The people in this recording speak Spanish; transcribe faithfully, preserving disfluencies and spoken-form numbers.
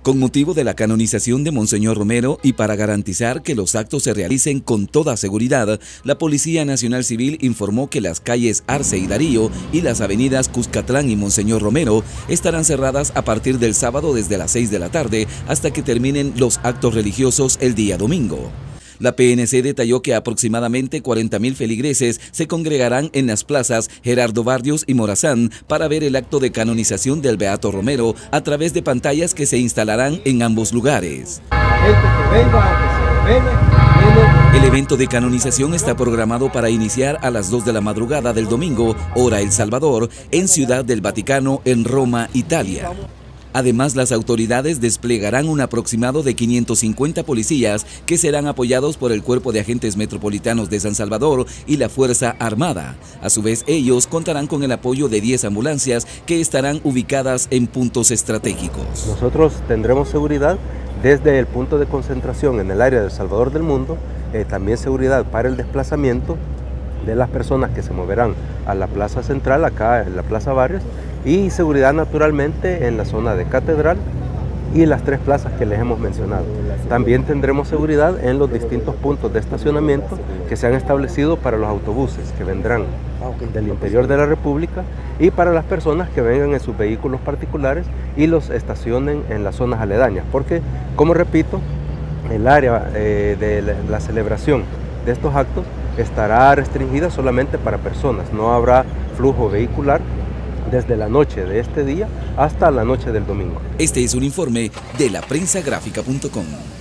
Con motivo de la canonización de Monseñor Romero y para garantizar que los actos se realicen con toda seguridad, la Policía Nacional Civil informó que las calles Arce y Darío y las avenidas Cuscatlán y Monseñor Romero estarán cerradas a partir del sábado desde las seis de la tarde hasta que terminen los actos religiosos el día domingo. La P N C detalló que aproximadamente cuarenta mil feligreses se congregarán en las plazas Gerardo Barrios y Morazán para ver el acto de canonización del Beato Romero a través de pantallas que se instalarán en ambos lugares. El evento de canonización está programado para iniciar a las dos de la madrugada del domingo, hora El Salvador, en Ciudad del Vaticano, en Roma, Italia. Además, las autoridades desplegarán un aproximado de quinientos cincuenta policías que serán apoyados por el Cuerpo de Agentes Metropolitanos de San Salvador y la Fuerza Armada. A su vez, ellos contarán con el apoyo de diez ambulancias que estarán ubicadas en puntos estratégicos. Nosotros tendremos seguridad desde el punto de concentración en el área del Salvador del Mundo, eh, también seguridad para el desplazamiento de las personas que se moverán a la plaza central, acá en la Plaza Barrios, y seguridad naturalmente en la zona de Catedral y las tres plazas que les hemos mencionado. También tendremos seguridad en los distintos puntos de estacionamiento que se han establecido para los autobuses que vendrán del interior de la República y para las personas que vengan en sus vehículos particulares y los estacionen en las zonas aledañas, porque, como repito, el área eh, de la, la celebración de estos actos estará restringida solamente para personas, no habrá flujo vehicular desde la noche de este día hasta la noche del domingo. Este es un informe de la prensa gráfica punto com.